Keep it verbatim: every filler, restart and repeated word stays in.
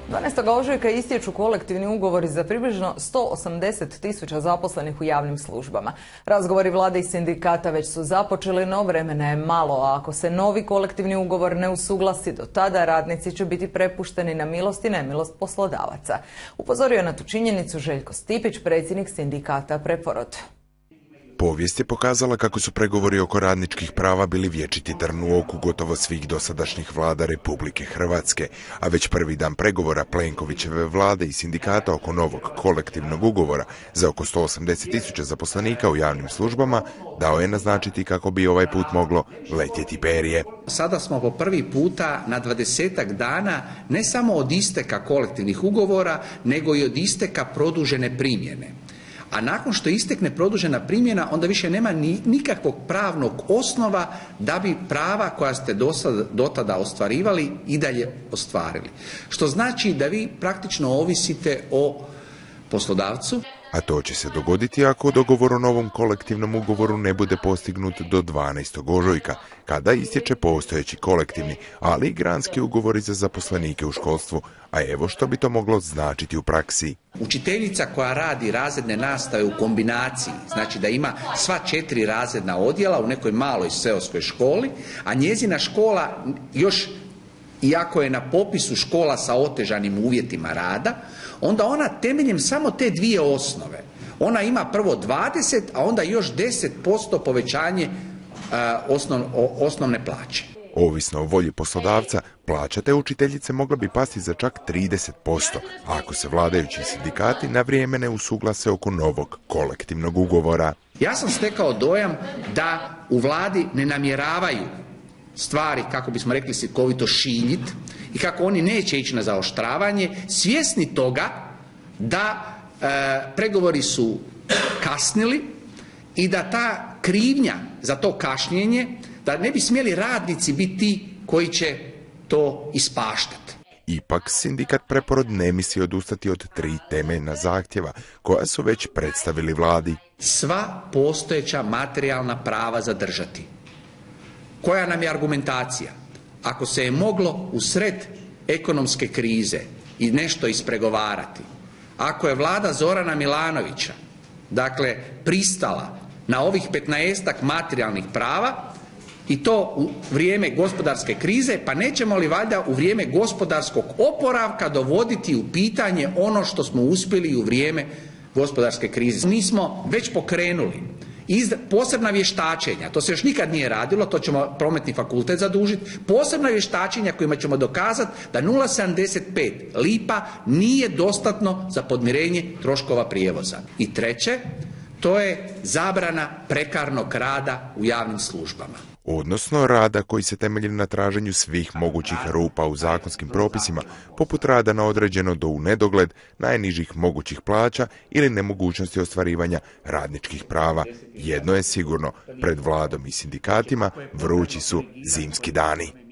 dvanaestog ožujka istječu kolektivni ugovori za približno sto osamdeset tisuća zaposlenih u javnim službama. Razgovori vlade i sindikata već su započeli, no vremena je malo, a ako se novi kolektivni ugovor ne usuglasi do tada, radnici će biti prepušteni na milost i nemilost poslodavaca. Upozorio je na tu činjenicu Željko Stipić, predsjednik sindikata Preporod. Povijest je pokazala kako su pregovori oko radničkih prava bili vječiti trn u oku gotovo svih dosadašnjih vlada Republike Hrvatske, a već prvi dan pregovora Plenkovićeve vlade i sindikata oko novog kolektivnog ugovora za oko sto osamdeset tisuća zaposlenika u javnim službama dao je naznačiti kako bi ovaj put moglo letjeti perje. Sada smo po prvi puta na dvadesetak dana ne samo od isteka kolektivnih ugovora, nego i od isteka produžene primjene. A nakon što istekne produžena primjena, onda više nema ni, nikakvog pravnog osnova da bi prava koja ste do tada ostvarivali i dalje ostvarili. Što znači da vi praktično ovisite o poslodavcu. A to će se dogoditi ako dogovor o novom kolektivnom ugovoru ne bude postignut do dvanaestog ožujka, kada istječe postojeći kolektivni, ali i granski ugovori za zaposlenike u školstvu. A evo što bi to moglo značiti u praksi. Učiteljica koja radi razredne nastave u kombinaciji, znači da ima sva četiri razredna odjela u nekoj maloj seoskoj školi, a njezina škola još, iako je na popisu škola sa otežanim uvjetima rada, onda ona temeljem samo te dvije osnove, ona ima prvo dvadeset, a onda još deset posto povećanje a, osnov, osnovne plaće. Ovisno o volji poslodavca, plaća te učiteljice mogla bi pasti za čak trideset posto, ako se vladajući sindikati na vrijeme ne usuglase oko novog kolektivnog ugovora. Ja sam stekao dojam da u vladi ne namjeravaju stvari, kako bismo rekli slikovito, šiljit i kako oni neće ići na zaoštravanje, svjesni toga da e, pregovori su kasnili i da ta krivnja za to kašnjenje, da ne bi smjeli radnici biti ti koji će to ispaštati. Ipak sindikat Preporod ne misli odustati od tri temeljna zahtjeva koja su već predstavili vladi. Sva postojeća materijalna prava zadržati. Koja nam je argumentacija? Ako se je moglo usred ekonomske krize i nešto ispregovarati, ako je vlada Zorana Milanovića, dakle, pristala na ovih petnaestak materijalnih prava, i to u vrijeme gospodarske krize, pa nećemo li valjda u vrijeme gospodarskog oporavka dovoditi u pitanje ono što smo uspjeli u vrijeme gospodarske krize? Mi smo već pokrenuli posebna vještačenja, to se još nikad nije radilo, to ćemo Prometni fakultet zadužiti, posebna vještačenja kojima ćemo dokazati da nula zarez sedamdeset pet lipa nije dostatno za podmirenje troškova prijevoza. I treće, to je zabrana prekarnog rada u javnim službama. Odnosno rada koji se temelji na traženju svih mogućih rupa u zakonskim propisima, poput rada na određeno do u nedogled, najnižih mogućih plaća ili nemogućnosti ostvarivanja radničkih prava. Jedno je sigurno, pred vladom i sindikatima vrući su zimski dani.